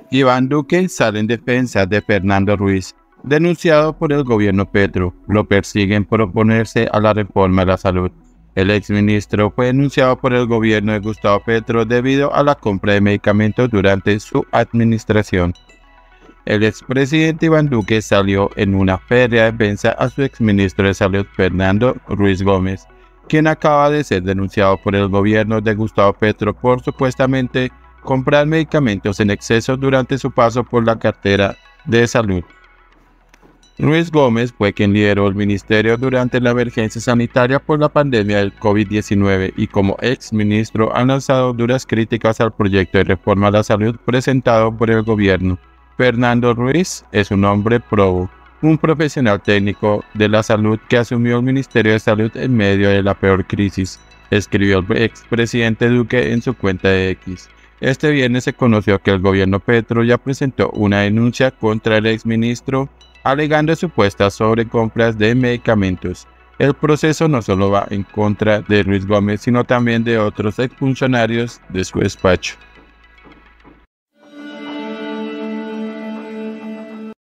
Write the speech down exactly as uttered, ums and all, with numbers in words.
Iván Duque sale en defensa de Fernando Ruiz, denunciado por el gobierno Petro. Lo persiguen por oponerse a la reforma de la salud. El exministro fue denunciado por el gobierno de Gustavo Petro debido a la compra de medicamentos durante su administración. El expresidente Iván Duque salió en una férrea defensa a su exministro de Salud Fernando Ruiz Gómez, quien acaba de ser denunciado por el gobierno de Gustavo Petro por supuestamente comprar medicamentos en exceso durante su paso por la cartera de salud. Ruiz Gómez fue quien lideró el ministerio durante la emergencia sanitaria por la pandemia del COVID diecinueve y como exministro ha lanzado duras críticas al proyecto de reforma a la salud presentado por el gobierno. Fernando Ruiz es un hombre probo, un profesional técnico de la salud que asumió el Ministerio de Salud en medio de la peor crisis, escribió el expresidente Duque en su cuenta de X. Este viernes se conoció que el gobierno Petro ya presentó una denuncia contra el exministro alegando supuestas sobrecompras de medicamentos. El proceso no solo va en contra de Ruiz Gómez, sino también de otros exfuncionarios de su despacho.